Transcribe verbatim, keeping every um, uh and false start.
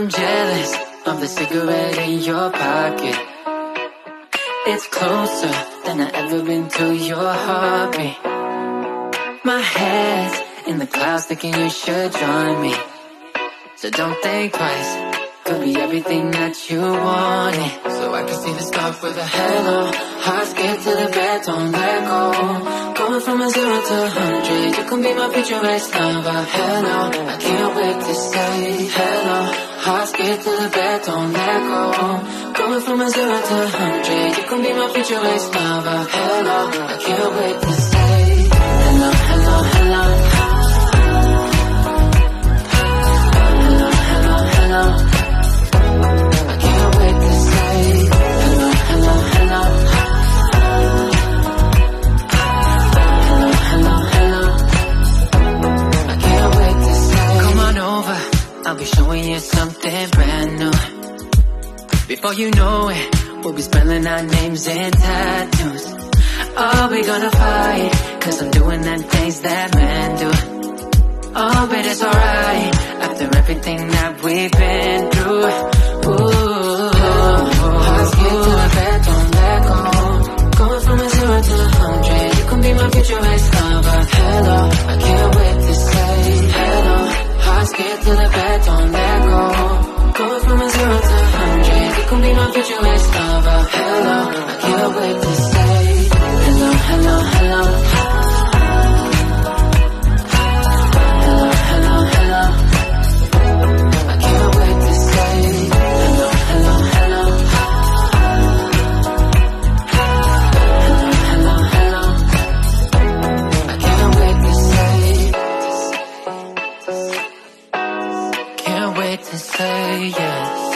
I'm jealous of the cigarette in your pocket. It's closer than I've ever been to your heartbeat. My head's in the clouds thinking you should join me. So don't think twice, could be everything that you wanted. So I can see the start with a hello. Heart skip to the bed, don't let go. Going from a zero to a hundred, you can be my future ex lover. Hello, I can't wait to say hello. Heart skip to the bed, don't let go. Going from a zero to a hundred, you can be my future ex lover. Hello, I can't wait to say hello, hello, hello. Hello, hello, hello. I can't wait to say hello, hello, hello. Hello, hello, hello. I can't wait to say come on over, I'll be showing you something brand new. Before you know it, we'll be spelling our names in tattoos. Oh, we gonna fight, cause I'm doing the things that men do. Oh, but it's alright, after everything that we've been through. Ooh, hearts get to the bed, don't let go. Going from a zero to a hundred, you can be my future ex lover. Hello, I can't wait to say hello. Hearts get to the bed, don't let go. Going from a zero to a hundred, you can be my future ex lover. Hello, I can't wait to say hello, hello, hello. Hello, hello, hello. I can't wait to say hello, hello, hello. Hello, hello, hello. I can't wait to say. Can't wait to say yes.